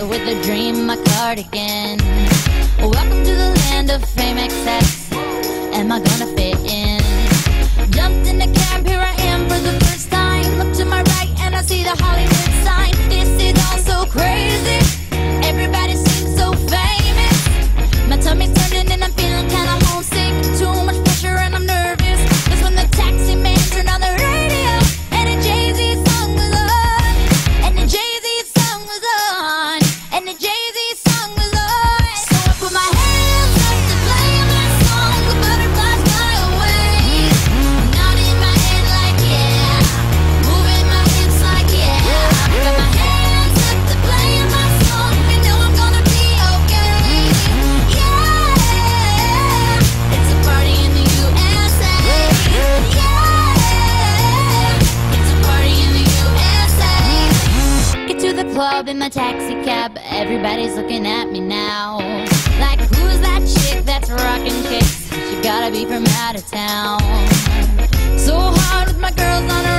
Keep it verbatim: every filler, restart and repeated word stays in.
with a dream, my cardigan. Welcome to the land of fame excess. Am I gonna fit in? Jumped in the cab, here I am for the first time. Look to my right and I see the Hollywood sign. This is all so crazy. Everybody seems so famous. My tummy's turning and I'm feeling kinda homesick. Too much pressure and I'm nervous. That's when the taxi man turned on the radio and the Jay-Z song was on. And the Jay-Z song was on. And the Jay-Z song was on. So I put my hands up to play my song. The butterflies fly away. Nodding my head like yeah. Moving my hips like yeah. Got my hands up to play my song. You know I'm gonna be okay. Yeah. It's a party in the U S A. Yeah. It's a party in the U S A. Get to the club in my taxi cab. Everybody's looking at me now. Like, who's that chick that's rocking kicks? She gotta be from out of town. So hard with my girls on her